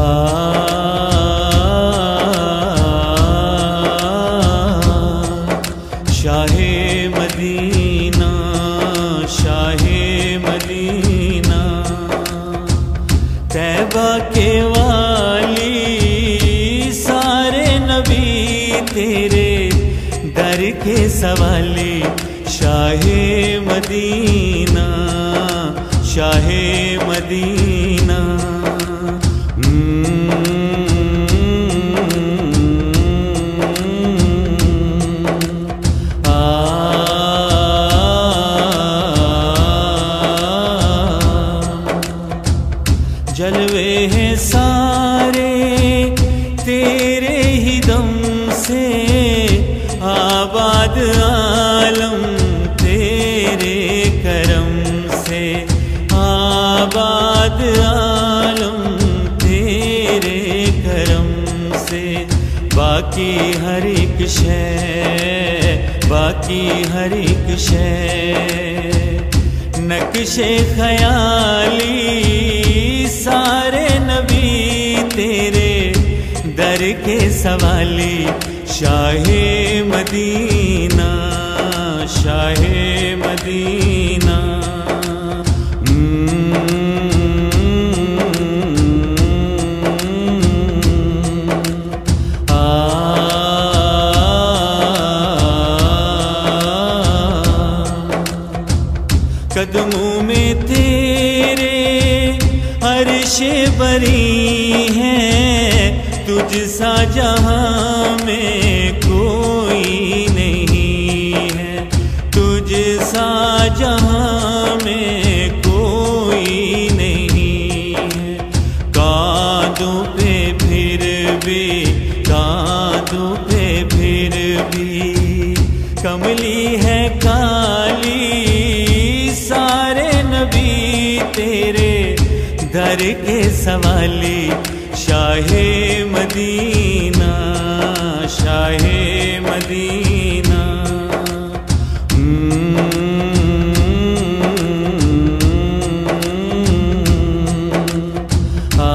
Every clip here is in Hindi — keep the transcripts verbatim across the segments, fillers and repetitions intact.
शाहे मदीना, शाहे मदीना, तैबा के वाली सारे नबी तेरे दर के सवाली। शाहे मदीना, शाहे मदीना, जलवे हैं सारे तेरे ही दम से, आबाद आलम तेरे करम से, आबाद आलम तेरे करम से। बाकी हर एक शय, बाकी हर एक शय नक्शे ख़याली सारे नबी तेरे दर के सवाली। शाहे मदीना, शाहे मदीना, कदमों में तेरे अर्शे बरी है, तुझ सा जहां में कोई नहीं है, तुझ सा जहां में कोई नहीं है। कांधों पे फिर भी, कांधों पे फिर भी कमली है काली सारे नबी तेरे दर के सवाली। शाहे मदीना, शाहे मदीना, आ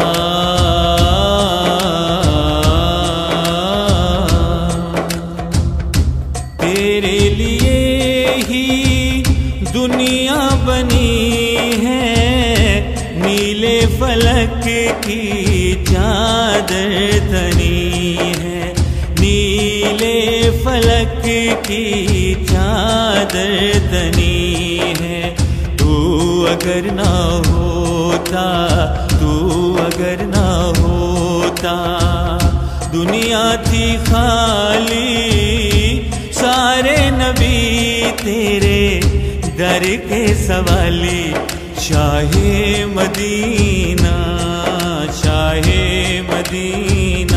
तेरे लिए ही दुनिया बनी है, नीले फलक की चादर तनी है, नीले फलक की चादर तनी है। तू अगर ना होता, तू अगर ना होता, दुनिया थी खाली सारे नबी तेरे दर के सवाली। शाहे मदीना, शाहे मदीना,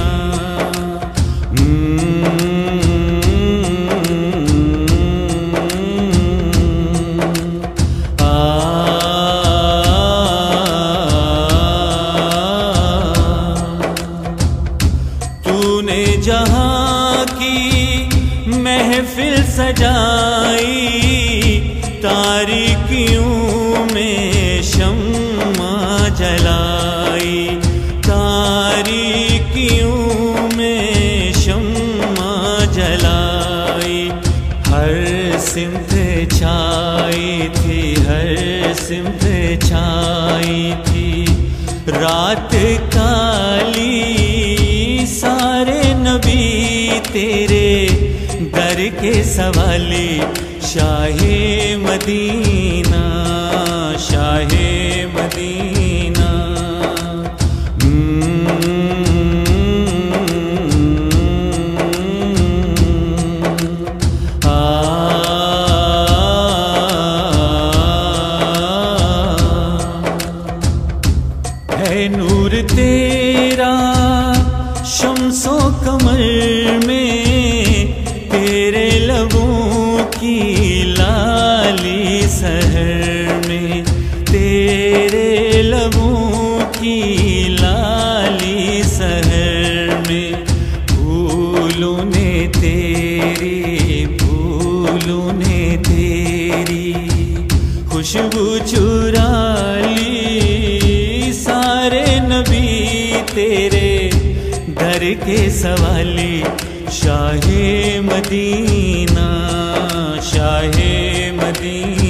आ तूने जहां की महफिल सजाई, तारीकियों में शम्मा जलाई, तारीकियों में शम्मा जलाई। हर सिमत छाई थी, हर सिमत छाई थी, रात काली सारे नबी तेरे दर के सवाली। शाहे मदीना, शाहे मदीना, आ है नूर तेरा शम्सो कमर में, तेरे लबों की लाली सहर में, तेरे तेरे दर के सवाली शाहे मदीना, शाहे मदीना।